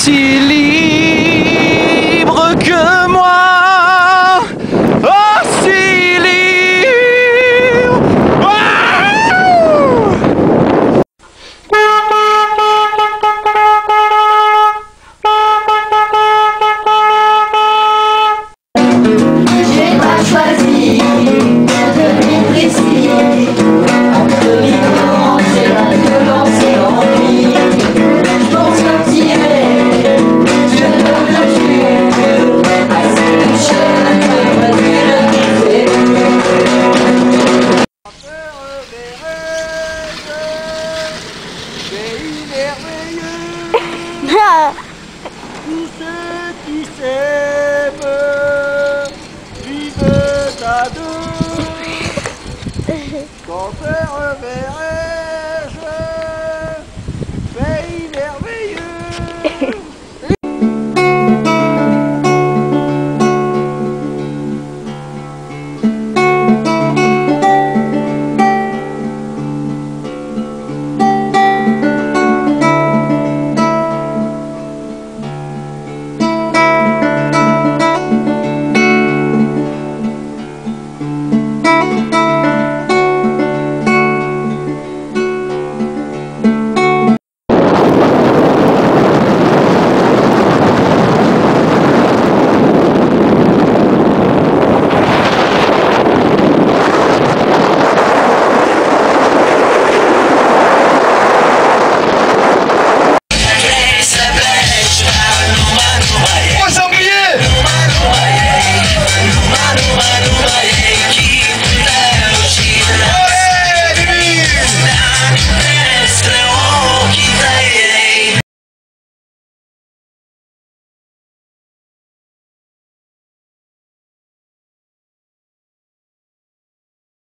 aussi libre que moi, aussi libre. Wouah! J'ai pas choisi de vie précis entre l'ignorance et la violence et l'ennui. Je pense qu'un tirer, je ne le jure, à cette chaîne de Pays merveilleux, tous ceux qui s'aiment vivent à deux. Quand faire